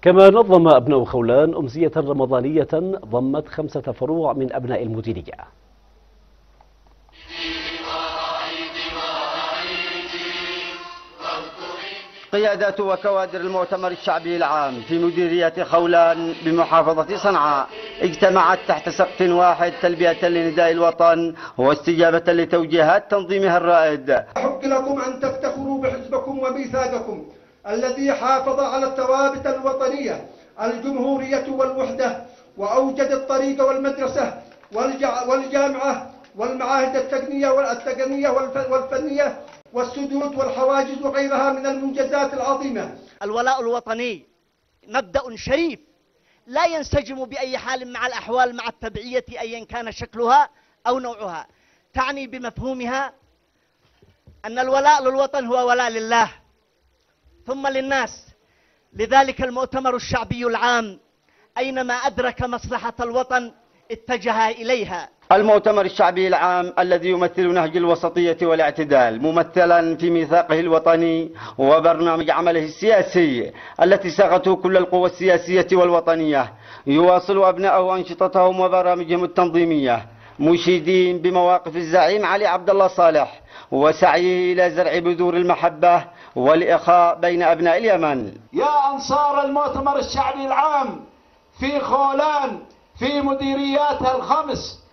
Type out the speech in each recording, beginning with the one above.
كما نظم أبناء خولان أمسية رمضانية ضمت 5 فروع من أبناء المديرية. قيادات وكوادر المؤتمر الشعبي العام في مديرية خولان بمحافظة صنعاء اجتمعت تحت سقف واحد تلبية لنداء الوطن واستجابة لتوجيهات تنظيمها الرائد. أحق لكم أن تفتخروا بحزبكم وميثاقكم الذي حافظ على الثوابت الوطنية الجمهورية والوحدة، وأوجد الطريق والمدرسة والجامعة والمعاهد التقنية والفنية والسدود والحواجز وغيرها من المنجزات العظيمة. الولاء الوطني مبدأ شريف لا ينسجم بأي حال مع الأحوال مع التبعية أيا كان شكلها أو نوعها. تعني بمفهومها أن الولاء للوطن هو ولاء لله ثم للناس. لذلك المؤتمر الشعبي العام أينما أدرك مصلحة الوطن اتجه إليها. المؤتمر الشعبي العام الذي يمثل نهج الوسطية والاعتدال ممثلا في ميثاقه الوطني وبرنامج عمله السياسي التي ساقته كل القوى السياسية والوطنية، يواصل أبناءه أنشطتهم وبرامجهم التنظيمية مشيدين بمواقف الزعيم علي عبد الله صالح وسعيه إلى زرع بذور المحبة والإخاء بين أبناء اليمن. يا أنصار المؤتمر الشعبي العام في خولان في مديرياتها الخمس،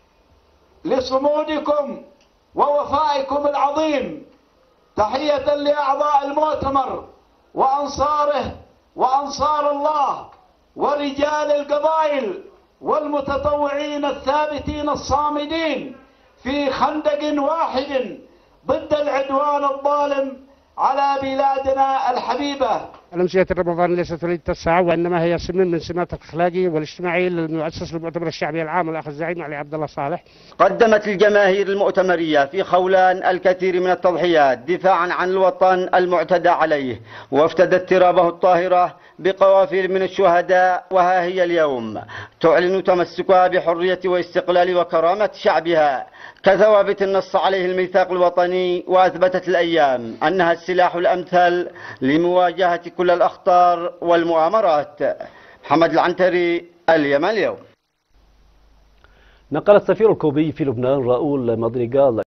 لصمودكم ووفائكم العظيم تحية لأعضاء المؤتمر وأنصاره وأنصار الله ورجال القبائل والمتطوعين الثابتين الصامدين في خندق واحد ضد العدوان الظالم على بلادنا الحبيبة. الأمسية الرمضانية ليست وليدة الساعة، وإنما هي سمة من سمات الأخلاقية والاجتماعية للمؤسس للمؤتمر الشعبي العام الأخ الزعيم علي عبد الله صالح. قدمت الجماهير المؤتمرية في خولان الكثير من التضحيات دفاعا عن الوطن المعتدى عليه، وافتدت ترابه الطاهرة بقوافل من الشهداء، وها هي اليوم تعلن تمسكها بحرية واستقلال وكرامة شعبها كثوابت نص عليه الميثاق الوطني، وأثبتت الأيام أنها السلاح الأمثل لمواجهة كل الأخطار والمؤامرات. محمد العنتري، اليمن اليوم. نقل السفير الكوبي في لبنان راؤول مادريغال